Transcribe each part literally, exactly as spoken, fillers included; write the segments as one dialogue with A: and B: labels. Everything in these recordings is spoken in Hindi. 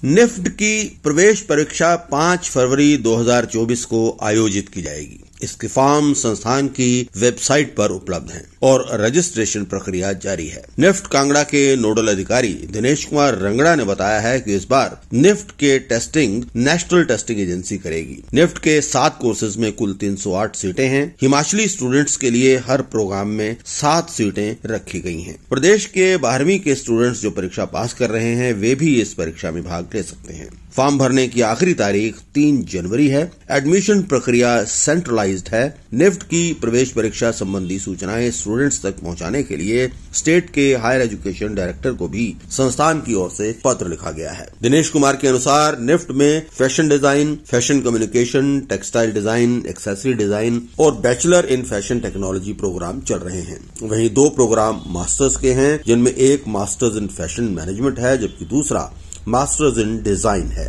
A: निफ्ट की प्रवेश परीक्षा पाँच फरवरी दो हज़ार चौबीस को आयोजित की जाएगी। इसके फॉर्म संस्थान की वेबसाइट पर उपलब्ध हैं और रजिस्ट्रेशन प्रक्रिया जारी है। निफ्ट कांगड़ा के नोडल अधिकारी दिनेश कुमार रंगड़ा ने बताया है कि इस बार निफ्ट के टेस्टिंग नेशनल टेस्टिंग एजेंसी करेगी। निफ्ट के सात कोर्सेज में कुल तीन सौ आठ सीटें हैं। हिमाचली स्टूडेंट्स के लिए हर प्रोग्राम में सात सीटें रखी गई हैं। प्रदेश के बारहवीं के स्टूडेंट्स जो परीक्षा पास कर रहे हैं वे भी इस परीक्षा में भाग ले सकते हैं। फॉर्म भरने की आखिरी तारीख तीन जनवरी है। एडमिशन प्रक्रिया सेंट्रलाइज्ड है। निफ्ट की प्रवेश परीक्षा संबंधी सूचनाएं स्टूडेंट्स तक पहुंचाने के लिए स्टेट के हायर एजुकेशन डायरेक्टर को भी संस्थान की ओर से पत्र लिखा गया है। दिनेश कुमार के अनुसार निफ्ट में fashion design, fashion communication, textile design, accessory design और bachelor in fashion technology programme चल रहे हैं। वहीं दो प्रोग्राम मास्टर्स के हैं, जिनमें एक मास्टर्स इन फैशन मैनेजमेंट है जबकि दूसरा मास्टर्स इन डिजाइन है।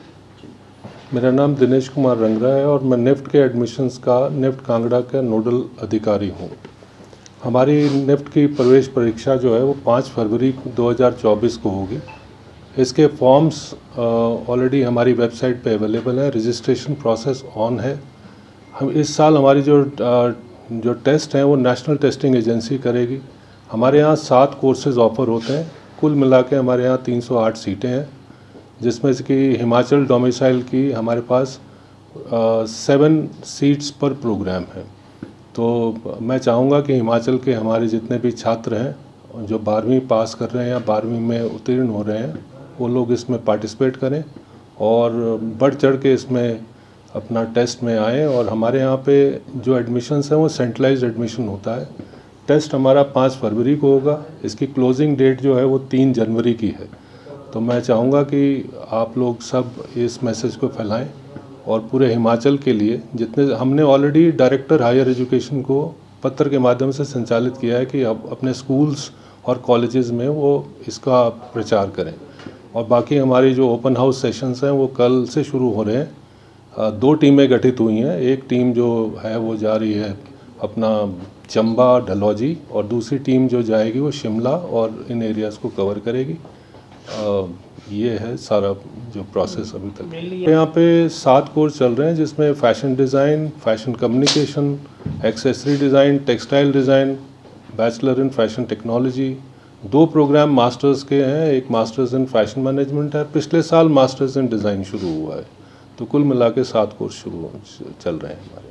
B: मेरा नाम दिनेश कुमार रंगरा है और मैं निफ्ट के एडमिशन्स का निफ्ट कांगड़ा का नोडल अधिकारी हूँ। हमारी निफ्ट की प्रवेश परीक्षा जो है वो पाँच फरवरी दो हज़ार चौबीस को होगी। इसके फॉर्म्स ऑलरेडी हमारी वेबसाइट पे अवेलेबल है। रजिस्ट्रेशन प्रोसेस ऑन है। हम इस साल हमारी जो आ, जो टेस्ट हैं वो नेशनल टेस्टिंग एजेंसी करेगी। हमारे यहाँ सात कोर्सेज ऑफर होते हैं। कुल मिला के हमारे यहाँ तीन सौ आठ सीटें हैं, जिसमें से कि हिमाचल डोमिसाइल की हमारे पास सेवन सीट्स पर प्रोग्राम है। तो मैं चाहूँगा कि हिमाचल के हमारे जितने भी छात्र हैं जो बारहवीं पास कर रहे हैं या बारहवीं में उत्तीर्ण हो रहे हैं वो लोग इसमें पार्टिसिपेट करें और बढ़ चढ़ के इसमें अपना टेस्ट में आएँ। और हमारे यहाँ पे जो एडमिशन्स हैं वो सेंट्रलाइज्ड एडमिशन होता है। टेस्ट हमारा पाँच फरवरी को होगा। इसकी क्लोजिंग डेट जो है वो तीन जनवरी की है। तो मैं चाहूँगा कि आप लोग सब इस मैसेज को फैलाएं और पूरे हिमाचल के लिए जितने हमने ऑलरेडी डायरेक्टर हायर एजुकेशन को पत्र के माध्यम से संचालित किया है कि अब अपने स्कूल्स और कॉलेजेस में वो इसका प्रचार करें। और बाकी हमारी जो ओपन हाउस सेशंस हैं वो कल से शुरू हो रहे हैं। दो टीमें गठित हुई हैं। एक टीम जो है वो जा रही है अपना चंबा, डलहौजी, और दूसरी टीम जो जाएगी वो शिमला और इन एरियाज़ को कवर करेगी। आ, ये है सारा जो प्रोसेस अभी तक। यहाँ पे सात कोर्स चल रहे हैं जिसमें fashion design, fashion communication, accessory design, textile design, bachelor in fashion technology. दो प्रोग्राम मास्टर्स के हैं। एक मास्टर्स इन फैशन मैनेजमेंट है। पिछले साल मास्टर्स इन डिज़ाइन शुरू हुआ है। तो कुल मिला के सात कोर्स शुरू चल रहे हैं हमारे।